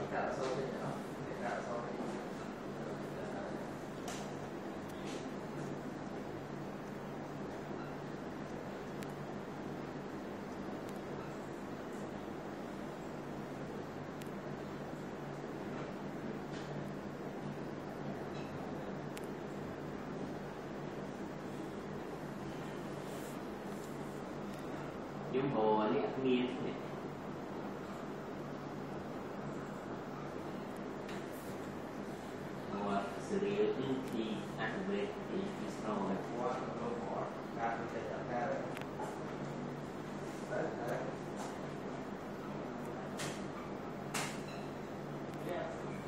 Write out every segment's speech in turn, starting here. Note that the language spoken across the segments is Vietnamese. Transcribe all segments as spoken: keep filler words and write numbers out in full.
cạo sâu thế nhỉ? Cạo sâu thế. Nhóm hồ này nghiêng này. Hoặc xử lý những thì ăn về thì cái sau này Qua nó bỏ ra nó sẽ chẳng ra đấy. Đấy, đấy. Yeah.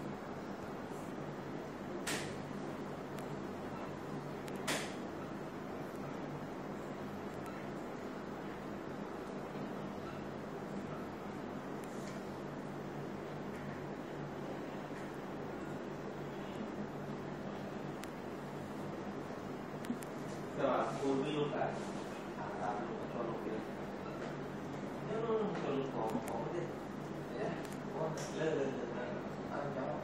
Rồi, cô với lúc lại à, làm lúc cho lúc kia. Nếu nó cho lúc còn có gì. Đấy, có lên lên lên lên. Anh cháu